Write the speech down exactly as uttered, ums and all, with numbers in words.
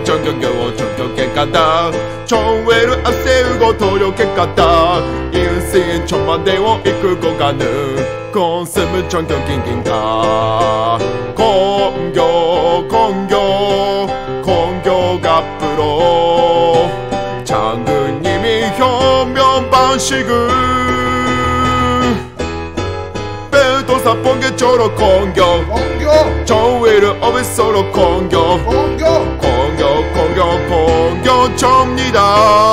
정경교 정경객가다 총회를 앞세우고 도력객가다 인생의 천만대を 이끌고 가는 컨셉은 정경킹킹다 공교 공교 공교 앞으로 장군님이 현면 방식을 사pon개처럼 공격 공격 정의를 어비서로 공격 공격 공격 공격 공격 접니다